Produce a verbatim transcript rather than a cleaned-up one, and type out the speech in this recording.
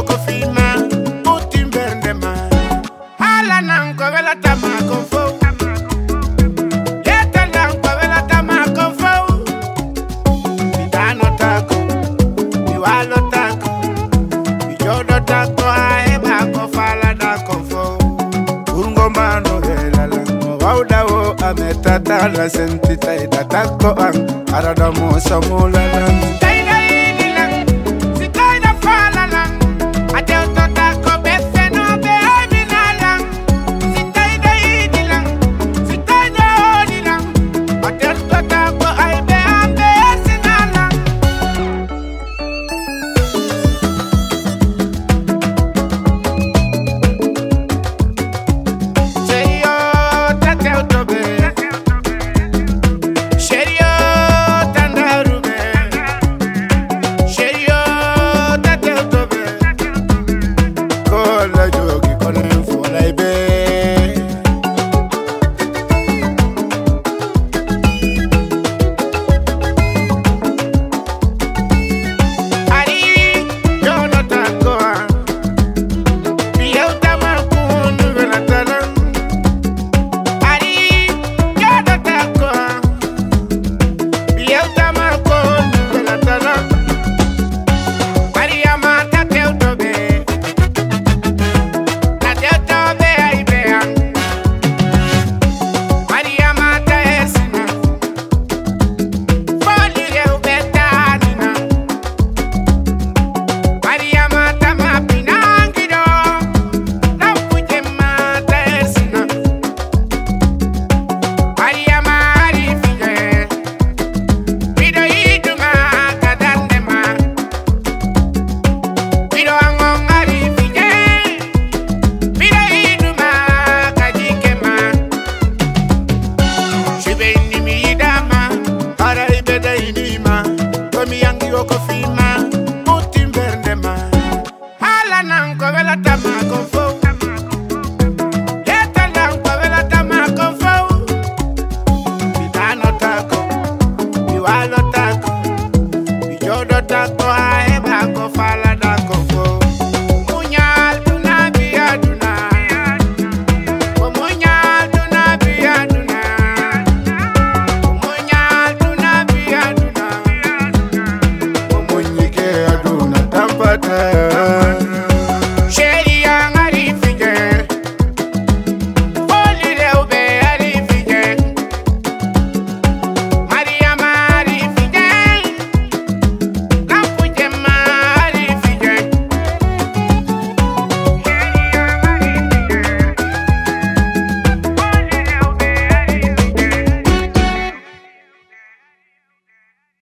ko fima utimbende ma hala nan ko vela tama ko fo yeta nan ko vela tama ko fo bidano tako biwalo tako bijodo tako ae ba ko fala da ko fo urungo mano hela la wauda wo ametata la sentita ita tako ang arada mo samula la